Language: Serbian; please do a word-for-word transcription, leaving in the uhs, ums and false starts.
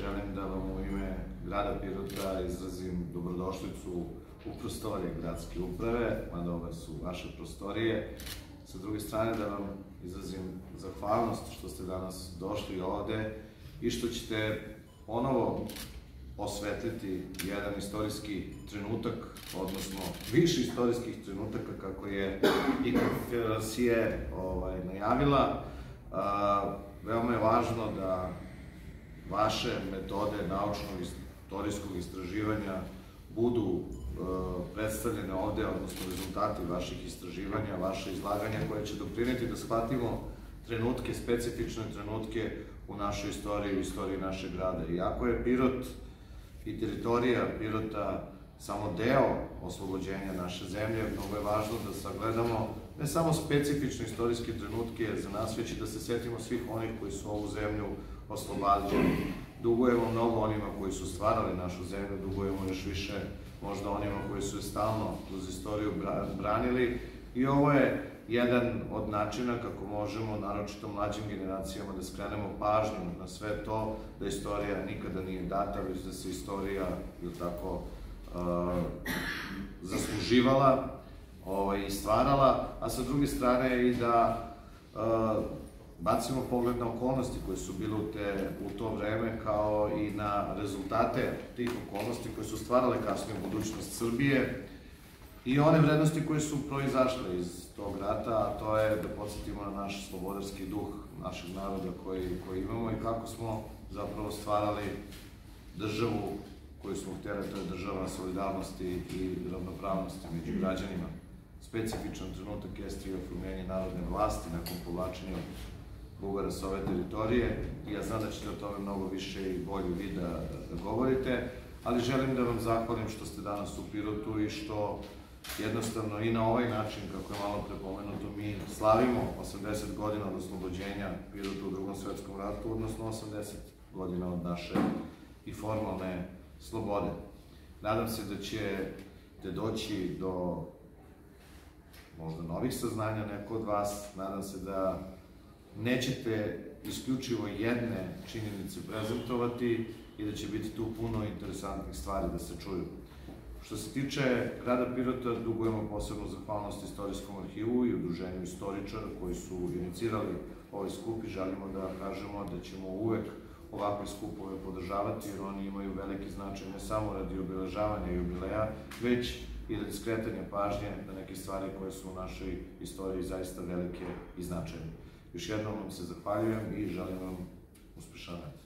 želim da vam u ime grada Pirota izrazim dobrodošlicu u prostorije gradske uprave, mada ove su vaše prostorije. Sa druge strane da vam izrazim zahvalnost što ste danas došli ovde i što ćete ponovo osvetliti jedan istorijski trenutak, odnosno više istorijskih trenutaka kako je i konferencije najavila. Veoma je važno da vaše metode naučnog istorijskog istraživanja budu predstavljene ovde, odnosno rezultati vaših istraživanja, vaše izlaganja koje će doprineti da shvatimo trenutke, specifične trenutke u našoj istoriji, u istoriji našeg grada. Iako je Pirot i teritorija Pirota samo deo oslobođenja naše zemlje, mnogo je važno da sagledamo ne samo specifične istorijske trenutke za nas, već i da se setimo svih onih koji su ovu zemlju oslobađali. Dugujemo mnogo onima koji su stvarali našu zemlju, dugujemo još više možda onima koji su je stalno kroz istoriju branili i ovo je jedan od načina kako možemo, naročito mlađim generacijama, da skrenemo pažnju na sve to, da istorija nikada nije data, već da se istorija tako zasluživala i stvarala, a sa druge strane i da bacimo pogled na okolnosti koje su bile u to vreme, kao i na rezultate tih okolnosti koje su stvarale kasnije budućnost Srbije i one vrednosti koje su proizašle iz tog rata, a to je da podsjetimo na naš slobodarski duh našeg naroda koji imamo i kako smo zapravo stvarali državu koju smo htjeli, to je država solidarnosti i ravnopravnosti među građanima. Specifičan trenutak jeste i oformljenje narodne vlasti nakon povlačenja Bugara s ove teritorije i ja znam da ćete o tome mnogo više i bolje vi da govorite, ali želim da vam zahvalim što ste danas u Pirotu i što jednostavno i na ovaj način, kako je malo prepomenuto, mi slavimo osamdeset godina od oslobođenja Pirota u Drugom svetskom ratu, odnosno osamdeset godina od naše i formalne slobode. Nadam se da ćete doći do možda novih saznanja, neko od vas. Nadam se da nećete isključivo jedne činjenice prezentovati i da će biti tu puno interesantnih stvari da se čuju. Što se tiče grada Pirota, dugujemo posebnu zahvalnost Istorijskom arhivu i udruženju istoričara koji su inicirali ovaj skup i želimo da kažemo da ćemo uvek ovakve skupove podržavati jer oni imaju veliki značaj ne samo radi obeležavanja jubileja, već i radi skretanja pažnje na neke stvari koje su u našoj istoriji zaista velike i značajne. Još jednom vam se zahvaljujem i želim vam uspešan rad.